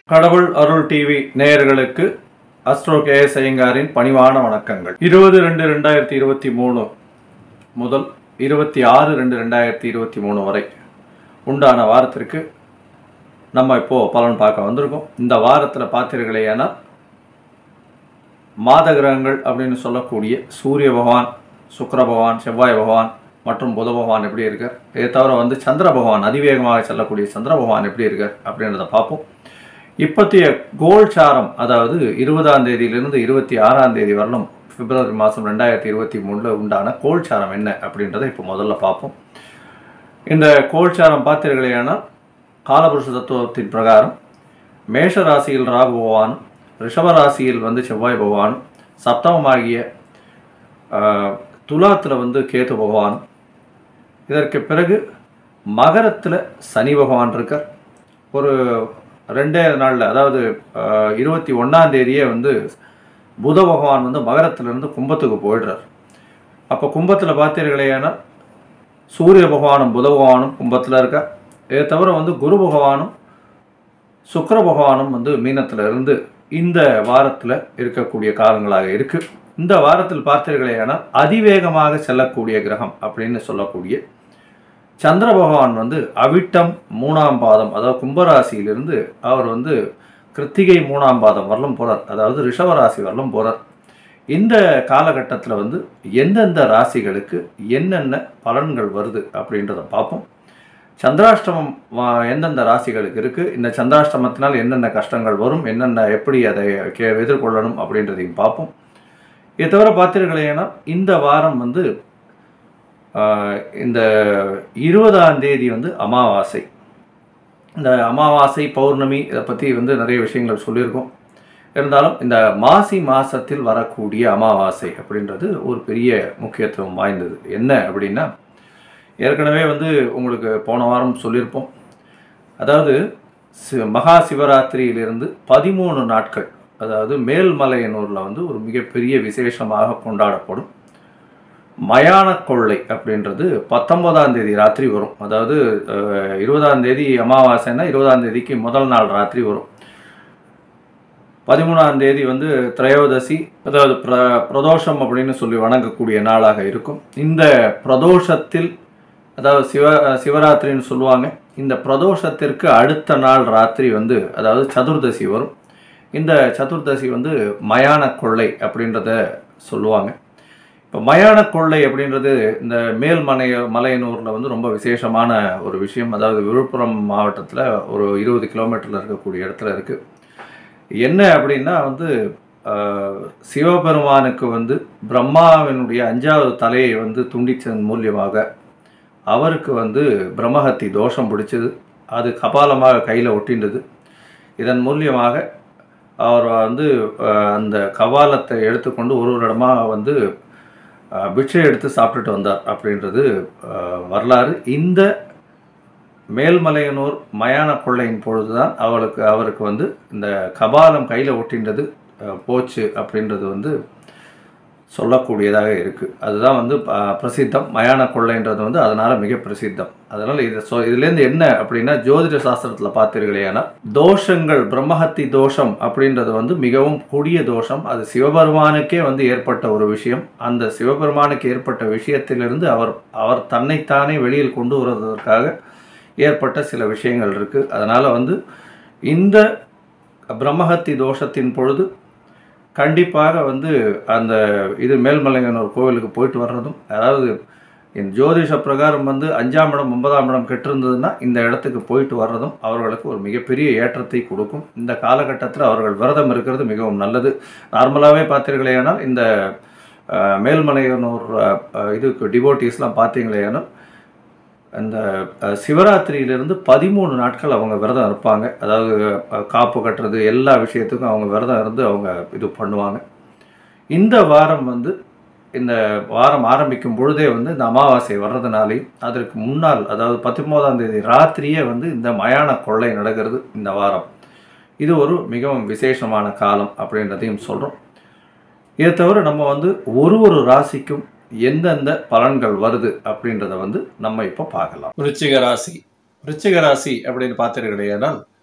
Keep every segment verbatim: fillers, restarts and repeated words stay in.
கடவுள் அருள் டிவி நேயர்களுக்கு அஸ்ட்ரோ கே எஸ் ஐயங்காரின் பணிவான வணக்கங்கள். இருபது ரெண்டு ரெண்டாயிரத்தி இருபத்தி மூணு முதல் இருபத்தி ஆறு ரெண்டு ரெண்டாயிரத்தி இருபத்தி மூணு வரை உண்டான வாரத்திற்கு நம்ம இப்போது பலன் பார்க்க வந்திருக்கோம். இந்த வாரத்தில் பார்த்தீர்களேனா மாத கிரகங்கள் அப்படின்னு சொல்லக்கூடிய சூரிய பகவான், சுக்கிர பகவான், செவ்வாய் பகவான் மற்றும் புத பகவான் எப்படி இருக்கார், இதை தவிர வந்து சந்திர பகவான், அதிவேகமாக செல்லக்கூடிய சந்திர பகவான் எப்படி இருக்கார் அப்படின்றத பார்ப்போம். இப்போத்தைய கோல்சாரம், அதாவது இருபதாம் தேதியிலிருந்து இருபத்தி ஆறாம் தேதி வரலும் பிப்ரவரி மாதம் ரெண்டாயிரத்தி இருபத்தி மூணில் உண்டான கோல்சாரம் என்ன அப்படின்றத இப்போ முதல்ல பார்ப்போம். இந்த கோல்சாரம் பார்த்தீர்களேனால் காலபுருஷ தத்துவத்தின் பிரகாரம் மேஷ ராசியில் ராகு பகவானும், ரிஷப ராசியில் வந்து செவ்வாய் பகவானும், சப்தமமாகிய துலாத்தில் வந்து கேது பகவானும், இதற்கு பிறகு மகரத்தில் சனி பகவான் இருக்கார். ஒரு ரெண்டே நாளில், அதாவது இருபத்தி ஒன்றாம் தேதியே வந்து புத பகவான் வந்து மகரத்திலிருந்து கும்பத்துக்கு போயிடுறார். அப்போ கும்பத்தில் பார்த்தீர்களேனா சூரிய பகவானும் புத பகவானும் கும்பத்தில் இருக்கார். இதை தவிர வந்து குரு பகவானும் சுக்கிர பகவானும் வந்து மீனத்தில் இருந்து இந்த வாரத்தில் இருக்கக்கூடிய காலங்களாக இருக்குது. இந்த வாரத்தில் பார்த்தீர்களேனா அதிவேகமாக செல்லக்கூடிய கிரகம் அப்படின்னு சொல்லக்கூடிய சந்திர பகவான் வந்து அவிட்டம் மூணாம் பாதம், அதாவது கும்பராசியிலிருந்து அவர் வந்து கிருத்திகை மூணாம் பாதம் வரலும் போகிறார், அதாவது ரிஷபராசி வரலும் போகிறார். இந்த காலகட்டத்தில் வந்து எந்தெந்த ராசிகளுக்கு என்னென்ன பலன்கள் வருது அப்படின்றத பார்ப்போம். சந்திராஷ்டமம் எந்தெந்த ராசிகளுக்கு இருக்குது, இந்த சந்திராஷ்டமத்தினால் என்னென்ன கஷ்டங்கள் வரும், என்னென்ன எப்படி அதை கே எதிர்கொள்ளணும் அப்படின்றதையும் பார்ப்போம். இதை தவிர பார்த்தீர்களேனா இந்த வாரம் வந்து இந்த இருபதாம் தேதி வந்து அமாவாசை. இந்த அமாவாசை, பௌர்ணமி, இதை பற்றி வந்து நிறைய விஷயங்கள் சொல்லியிருக்கோம். இருந்தாலும் இந்த மாசி மாதத்தில் வரக்கூடிய அமாவாசை அப்படின்றது ஒரு பெரிய முக்கியத்துவம் வாய்ந்தது. என்ன அப்படின்னா, ஏற்கனவே வந்து உங்களுக்கு போன வாரம் சொல்லியிருப்போம். அதாவது சி மகா சிவராத்திரியிலிருந்து பதிமூணு நாட்கள், அதாவது மேல்மலையனூரில் வந்து ஒரு மிகப்பெரிய விசேஷமாக கொண்டாடப்படும் மயான கொள்ளை அப்படின்றது பத்தொன்பதாம் தேதி ராத்திரி வரும். அதாவது இருபதாம் தேதி அமாவாசைன்னா இருபதாம் தேதிக்கு முதல் நாள் ராத்திரி வரும். பதிமூணாம் தேதி வந்து திரையோதசி, அதாவது பிர பிரதோஷம் அப்படின்னு சொல்லி வணங்கக்கூடிய நாளாக இருக்கும். இந்த பிரதோஷத்தில், அதாவது சிவ சிவராத்திரின்னு சொல்லுவாங்க, இந்த பிரதோஷத்திற்கு அடுத்த நாள் ராத்திரி வந்து அதாவது சதுர்தசி வரும். இந்த சதுர்தசி வந்து மயான கொள்ளை அப்படின்றத சொல்லுவாங்க. இப்போ மயான கொள்ளை அப்படின்றது இந்த மேல்மலை மலையனூரில் வந்து ரொம்ப விசேஷமான ஒரு விஷயம். அதாவது விழுப்புரம் மாவட்டத்தில் ஒரு இருபது கிலோமீட்டரில் இருக்கக்கூடிய இடத்துல இருக்குது. என்ன அப்படின்னா வந்து சிவபெருமானுக்கு வந்து பிரம்மாவினுடைய அஞ்சாவது தலையை வந்து துண்டித்ததன் மூலியமாக அவருக்கு வந்து பிரம்மஹத்தி தோஷம் பிடிச்சது. அது கபாலமாக கையில் ஒட்டின்றது. இதன் மூலியமாக அவர் வந்து அந்த கபாலத்தை எடுத்துக்கொண்டு ஒரு ஒரு இடமாக வந்து பிட்சை எடுத்து சாப்பிட்டுட்டு வந்தார் அப்படின்றது வரலாறு. இந்த மேல்மலையனூர் மயான கொள்ளையின் பொழுது தான் அவளுக்கு அவருக்கு வந்து இந்த கபாலம் கையில் ஒட்டின்றது போச்சு அப்படின்றது வந்து சொல்லக்கூடியதாக இருக்குது. அதுதான் வந்து பிரசித்தம். மயான கொள்ளைன்றது வந்து அதனால் மிக பிரசித்தம். அதனால் இதை சொ இதுலேருந்து என்ன அப்படின்னா, ஜோதிட சாஸ்திரத்தில் பார்த்தீர்களேனா தோஷங்கள், பிரம்மஹத்தி தோஷம் அப்படின்றது வந்து மிகவும் கொடிய தோஷம். அது சிவபெருமானுக்கே வந்து ஏற்பட்ட ஒரு விஷயம். அந்த சிவபெருமானுக்கு ஏற்பட்ட விஷயத்திலிருந்து அவர் அவர் தன்னைத்தானே வெளியில் கொண்டு வருவதற்காக ஏற்பட்ட சில விஷயங்கள் இருக்குது. அதனால் வந்து இந்த பிரம்மஹத்தி தோஷத்தின் பொழுது கண்டிப்பாக வந்து அந்த இது மேல்மலையனூர் கோவிலுக்கு போயிட்டு வர்றதும், அதாவது இந்த ஜோதிஷ பிரகாரம் வந்து அஞ்சாம் இடம் ஒன்பதாம் இடம் கெட்டிருந்ததுன்னா இந்த இடத்துக்கு போயிட்டு வர்றதும் அவர்களுக்கு ஒரு மிகப்பெரிய ஏற்றத்தை கொடுக்கும். இந்த காலகட்டத்தில் அவர்கள் விரதம் இருக்கிறது மிகவும் நல்லது. நார்மலாகவே பார்த்தீர்களேனால் இந்த மேல்மலையனூர் இதுக்கு டிவோட்டீஸ்லாம் பார்த்தீங்களேனால் அந்த சிவராத்திரியிலிருந்து பதிமூணு நாட்கள் அவங்க விரதம் இருப்பாங்க. அதாவது காப்பு கட்டுறது எல்லா விஷயத்துக்கும் அவங்க விரதம் இருந்து அவங்க இது பண்ணுவாங்க. இந்த வாரம் வந்து இந்த வாரம் ஆரம்பிக்கும் பொழுதே வந்து இந்த அமாவாசை வர்றதுனாலையும் அதற்கு முன்னால், அதாவது பத்தொன்பதாம் தேதி ராத்திரியே வந்து இந்த மயான கொள்ளை நடக்கிறது இந்த வாரம். இது ஒரு மிகவும் விசேஷமான காலம் அப்படின்றதையும் சொல்கிறோம். இதை தவிர நம்ம வந்து ஒரு ஒரு ராசிக்கும் எந்தெந்த பலன்கள் வருது அப்படின்றத வந்து நம்ம இப்போ பார்க்கலாம். விருச்சிக ராசி. விருச்சிக ராசி அப்படின்னு பார்த்தீர்களேனால்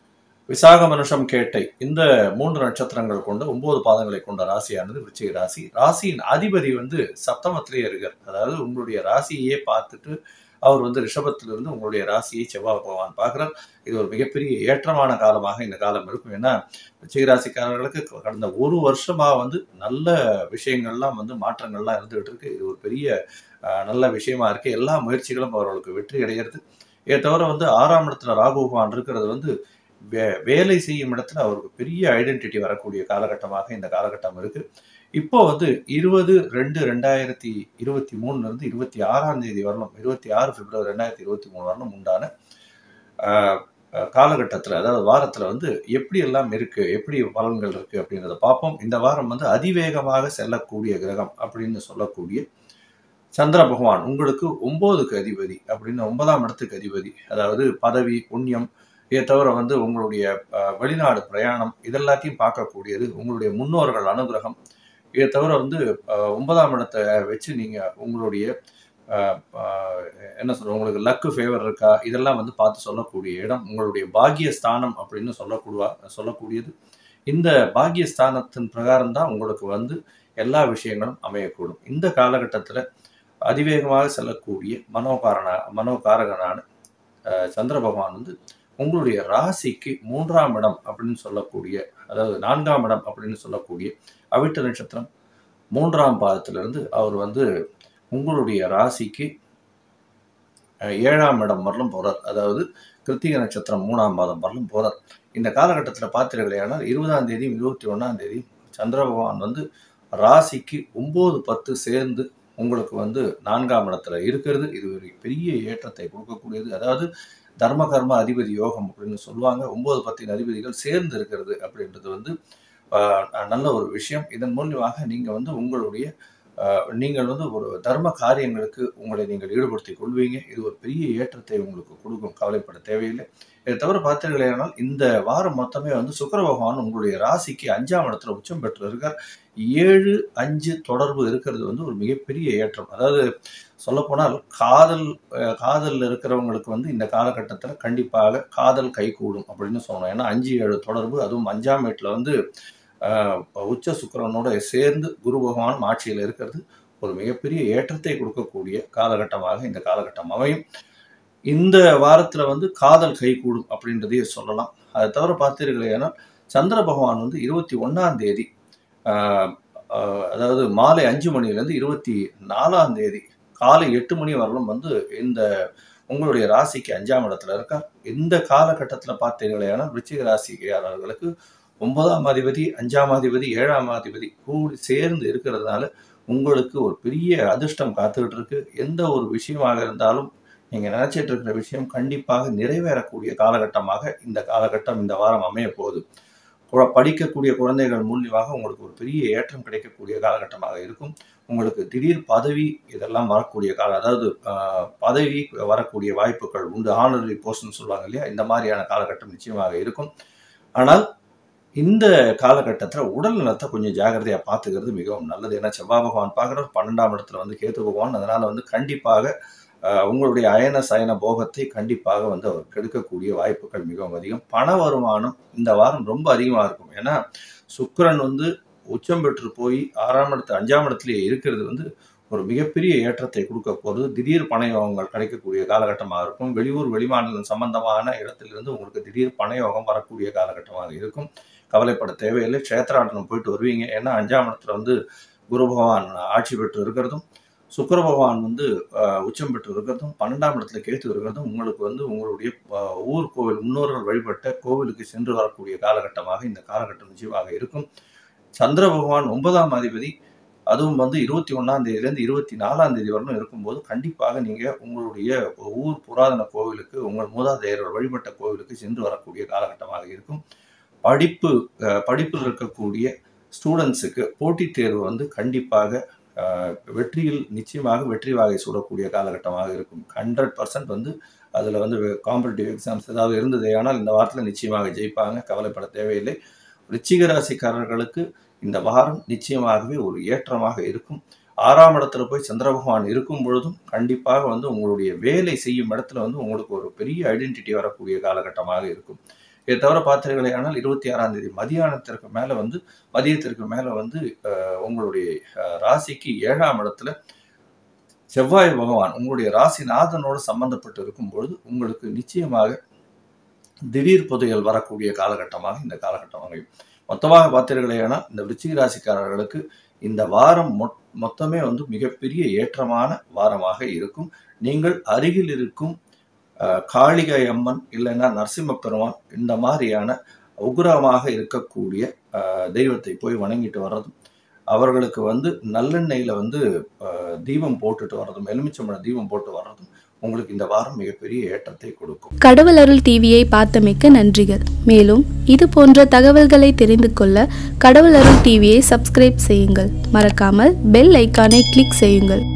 விசாக மனுஷம் கேட்டை இந்த மூன்று நட்சத்திரங்கள் கொண்ட ஒன்பது பாதங்களை கொண்ட ராசியானது விருச்சிக ராசி. ராசியின் அதிபதி வந்து சப்தமத்திலேயே இருக்கார். அதாவது உங்களுடைய ராசியையே பார்த்துட்டு அவர் வந்து ரிஷபத்திலிருந்து உங்களுடைய ராசியை செவ்வாய் பகவான் பார்க்கிறார். இது ஒரு மிகப்பெரிய ஏற்றமான காலமாக இந்த காலம் இருக்கும். ஏன்னா விருச்சிக ராசிக்காரர்களுக்கு கடந்த ஒரு வருஷமா வந்து நல்ல விஷயங்கள்லாம் வந்து மாற்றங்கள்லாம் இருந்துகிட்டு இருக்கு. இது ஒரு பெரிய அஹ், நல்ல விஷயமா இருக்கு. எல்லா முயற்சிகளும் அவர்களுக்கு வெற்றி அடைகிறது. இதை தவிர வந்து ஆறாம் இடத்துல ராகு பகவான் இருக்கிறது வந்து வே வேலை செய்யும் இடத்துல அவருக்கு பெரிய ஐடென்டிட்டி வரக்கூடிய காலகட்டமாக இந்த காலகட்டம் இருக்கு. இப்போ வந்து இருபது ரெண்டு ரெண்டாயிரத்தி இருபத்தி மூணுல இருந்து இருபத்தி ஆறாம் தேதி வரணும், இருபத்தி ஆறு பிப்ரவரி ரெண்டாயிரத்தி இருபத்தி மூணு வரணும் உண்டான ஆஹ், அஹ், காலகட்டத்துல, அதாவது வாரத்துல வந்து எப்படி எல்லாம் இருக்கு, எப்படி பலன்கள் இருக்கு அப்படின்றத பார்ப்போம். இந்த வாரம் வந்து அதிவேகமாக செல்லக்கூடிய கிரகம் அப்படின்னு சொல்லக்கூடிய சந்திர பகவான் உங்களுக்கு ஒன்பதுக்கு அதிபதி அப்படின்னு ஒன்பதாம் இடத்துக்கு அதிபதி. அதாவது பதவி புண்ணியம், இதை தவிர வந்து உங்களுடைய அஹ், வெளிநாடு பிரயாணம் இதெல்லாத்தையும் பார்க்கக்கூடியது, உங்களுடைய முன்னோர்கள் அனுகிரகம். இதை தவிர வந்து அஹ், ஒன்பதாம் இடத்தை வச்சு நீங்க உங்களுடைய அஹ், அஹ், என்ன சொல்ற உங்களுக்கு லக்கு ஃபேவர் இருக்கா இதெல்லாம் வந்து பார்த்து சொல்லக்கூடிய இடம். உங்களுடைய பாக்கியஸ்தானம் அப்படின்னு சொல்லக்கூட சொல்லக்கூடியது. இந்த பாக்கியஸ்தானத்தின் பிரகாரம் தான் உங்களுக்கு வந்து எல்லா விஷயங்களும் அமையக்கூடும். இந்த காலகட்டத்துல அதிவேகமாக செல்லக்கூடிய மனோகாரண மனோகாரகனான அஹ், சந்திர பகவான் வந்து உங்களுடைய ராசிக்கு மூன்றாம் இடம் அப்படின்னு சொல்லக்கூடிய, அதாவது நான்காம் இடம் அப்படின்னு சொல்லக்கூடிய அவிட்ட நட்சத்திரம் மூன்றாம் பாதத்திலிருந்து அவர் வந்து உங்களுடைய ராசிக்கு அஹ், ஏழாம் இடம் வரலும் போறார். அதாவது கிருத்திகை நட்சத்திரம் மூணாம் பாதம் வரலும் போறார். இந்த காலகட்டத்தில் பார்த்தீர்களேயானால் இருபதாம் தேதி இருபத்தி ஒன்றாம் தேதி சந்திர பகவான் வந்து ராசிக்கு ஒன்பது பத்து சேர்ந்து உங்களுக்கு வந்து நான்காம் இடத்துல இருக்கிறது. இது ஒரு பெரிய ஏற்றத்தை கொடுக்கக்கூடியது. அதாவது தர்ம கர்ம அதிபதி யோகம் அப்படின்னு சொல்லுவாங்க. ஒன்பது பத்தின் அதிபதிகள் சேர்ந்து இருக்கிறது அப்படின்றது வந்து ஆஹ், நல்ல ஒரு விஷயம். இதன் மூலியமாக நீங்க வந்து உங்களுடைய ஆஹ், நீங்கள் வந்து ஒரு தர்ம காரியங்களுக்கு உங்களை நீங்கள் ஈடுபடுத்திக் கொள்வீங்க. இது ஒரு பெரிய ஏற்றத்தை உங்களுக்கு கொடுக்கும், கவலைப்பட தேவையில்லை. இதை தவிர பார்த்தீர்களேனால் இந்த வாரம் மொத்தமே வந்து சுக்கிர பகவான் உங்களுடைய ராசிக்கு அஞ்சாம் இடத்துல உச்சம் பெற்று இருக்கார். ஏழு அஞ்சு தொடர்பு இருக்கிறது வந்து ஒரு மிகப்பெரிய ஏற்றம். அதாவது சொல்லப்போனால் காதல் அஹ், காதல்ல இருக்கிறவங்களுக்கு வந்து இந்த காலகட்டத்தில் கண்டிப்பாக காதல் கைகூடும் அப்படின்னு சொல்லணும். ஏன்னா அஞ்சு ஏழு தொடர்பு, அதுவும் அஞ்சாம் வீட்டில் வந்து ஆஹ், உச்ச சுக்கிரனோட சேர்ந்து குரு பகவான் ஆட்சியில் இருக்கிறது ஒரு மிகப்பெரிய ஏற்றத்தை கொடுக்கக்கூடிய காலகட்டமாக இந்த காலகட்டம் அமையும். இந்த வாரத்துல வந்து காதல் கைகூடும் அப்படின்றதையே சொல்லலாம். அதை தவிர பார்த்தீர்களேனா சந்திர பகவான் வந்து இருபத்தி ஒன்னாம் தேதி ஆஹ், ஆஹ், அதாவது மாலை அஞ்சு மணிலேருந்து இருபத்தி நாலாம் தேதி காலை எட்டு மணி வரலும் வந்து இந்த உங்களுடைய ராசிக்கு அஞ்சாம் இடத்துல இருக்கார். இந்த காலகட்டத்தில் பார்த்தீர்களேனா விருச்சிக ராசிக்காரர்களுக்கு ஒன்பதாம் அதிபதி அஞ்சாம் அதிபதி ஏழாம் அதிபதி கூடி சேர்ந்து இருக்கிறதுனால உங்களுக்கு ஒரு பெரிய அதிர்ஷ்டம் காத்துக்கிட்டு இருக்கு. எந்த ஒரு விஷயமாக இருந்தாலும் நீங்க நினைச்சிட்டு இருக்கிற விஷயம் கண்டிப்பாக நிறைவேறக்கூடிய காலகட்டமாக இந்த காலகட்டம் இந்த வாரம் அமைய போகுது. குழ- படிக்கக்கூடிய குழந்தைகள் மூலியமாக உங்களுக்கு ஒரு பெரிய ஏற்றம் கிடைக்கக்கூடிய காலகட்டமாக இருக்கும். உங்களுக்கு திடீர் பதவி இதெல்லாம் வரக்கூடிய காலம், அதாவது ஆஹ், பதவி வரக்கூடிய வாய்ப்புகள் உண்டு. ஆனரரி போஸ்ட்னு சொல்லுவாங்க இல்லையா, இந்த மாதிரியான காலகட்டம் நிச்சயமாக இருக்கும். ஆனால் இந்த காலகட்டத்தில் உடல் நலத்தை கொஞ்சம் ஜாகிரதையா பார்த்துக்கிறது மிகவும் நல்லது. ஏன்னா செவ்வாய் பகவான் பார்க்குற பன்னெண்டாம் இடத்துல வந்து கேது பகவான், அதனால வந்து கண்டிப்பாக அஹ், உங்களுடைய அயன சயன போகத்தை கண்டிப்பாக வந்து அவர் கெடுக்கக்கூடிய வாய்ப்புகள் மிகவும் அதிகம். பண வருமானம் இந்த வாரம் ரொம்ப அதிகமாக இருக்கும். ஏன்னா சுக்கிரன் வந்து உச்சம் பெற்று போய் ஆறாம் இடத்து அஞ்சாம் இடத்துலயே இருக்கிறது வந்து ஒரு மிகப்பெரிய ஏற்றத்தை கொடுக்க போகிறது. திடீர் பண யோகங்கள் கிடைக்கக்கூடிய காலகட்டமாக இருக்கும். வெளியூர் வெளிமாநிலம் சம்பந்தமான இடத்திலிருந்து உங்களுக்கு திடீர் பண யோகம் வரக்கூடிய காலகட்டமாக இருக்கும். கவலைப்பட தேவையில்லை. க்ஷேத்ராடனம் போயிட்டு வருவீங்க. ஏன்னா அஞ்சாம் இடத்துல வந்து குரு பகவான் ஆட்சி பெற்று இருக்கிறதும், சுக்கிர பகவான் வந்து அஹ், உச்சம் பெற்று இருக்கிறதும், பன்னெண்டாம் இடத்துல கேத்து இருக்கிறதும் உங்களுக்கு வந்து உங்களுடைய அஹ், ஊர் கோவில் முன்னோர்கள் வழிபட்ட கோவிலுக்கு சென்று வரக்கூடிய காலகட்டமாக இந்த காலகட்டம் நிச்சயமாக இருக்கும். சந்திர பகவான் ஒன்பதாம் அதிபதி, அதுவும் வந்து இருபத்தி ஒன்னாம் தேதியிலேருந்து இருபத்தி நாலாம் தேதி வரணும் இருக்கும்போது கண்டிப்பாக நீங்க உங்களுடைய ஊர் புராதன கோவிலுக்கு, உங்கள் மூதாதையர்கள் வழிபட்ட கோவிலுக்கு சென்று வரக்கூடிய காலகட்டமாக இருக்கும். படிப்பு அஹ், படிப்பில் இருக்கக்கூடிய ஸ்டூடெண்ட்ஸுக்கு போட்டித் தேர்வு வந்து கண்டிப்பாக அஹ், வெற்றியில் நிச்சயமாக வெற்றி வாகை சூடக்கூடிய காலகட்டமாக இருக்கும். ஹண்ட்ரட் பர்சன்ட் வந்து அதில் வந்து காம்படிட்டிவ் எக்ஸாம்ஸ் ஏதாவது இருந்தது, ஆனால் இந்த வாரத்தில் நிச்சயமாக ஜெயிப்பாங்க. கவலைப்பட தேவையில்லை. விருச்சிக ராசிக்காரர்களுக்கு இந்த வாரம் நிச்சயமாகவே ஒரு ஏற்றமாக இருக்கும். ஆறாம் இடத்துல போய் சந்திர பகவான் இருக்கும் பொழுதும் கண்டிப்பாக வந்து உங்களுடைய வேலை செய்யும் இடத்துல வந்து உங்களுக்கு ஒரு பெரிய ஐடென்டிட்டி வரக்கூடிய காலகட்டமாக இருக்கும். இதை தவிர பார்த்தீர்களே ஆனால் இருபத்தி ஆறாம் தேதி மதியானத்திற்கு மேலே வந்து மதியத்திற்கு மேலே வந்து உங்களுடைய ராசிக்கு ஏழாம் இடத்துல செவ்வாய் பகவான் உங்களுடைய ராசிநாதனோடு சம்பந்தப்பட்டு இருக்கும் பொழுது உங்களுக்கு நிச்சயமாக திடீர் புதையல் வரக்கூடிய காலகட்டமாக இந்த காலகட்டம் அமையும். மொத்தமாக பார்த்தீர்களே ஆனால் இந்த விருச்சிக ராசிக்காரர்களுக்கு இந்த வாரம் மொத்தமே வந்து மிகப்பெரிய ஏற்றமான வாரமாக இருக்கும். நீங்கள் அருகில் இருக்கும் காளிகை அம்மன் இல்லைன்னா நரசிம்ம பெருமான் இந்த மாதிரியான உக்ரமாக இருக்கக்கூடிய தெய்வத்தை போய் வணங்கிட்டு வர்றதும், அவர்களுக்கு வந்து நல்லெண்ணெயில் வந்து தீபம் போட்டுட்டு வர்றதும், எலுமிச்சம்பழம் தீபம் போட்டு வர்றதும் உங்களுக்கு இந்த வாரம் மிகப்பெரிய ஏற்றத்தை கொடுக்கும். கடவுள் அருள் டிவியை பார்த்தமைக்கு நன்றிகள். மேலும் இது போன்ற தகவல்களை தெரிந்து கொள்ள கடவுள் அருள் டிவியை சப்ஸ்கிரைப் செய்யுங்கள். மறக்காமல் பெல் ஐக்கானை கிளிக் செய்யுங்கள்.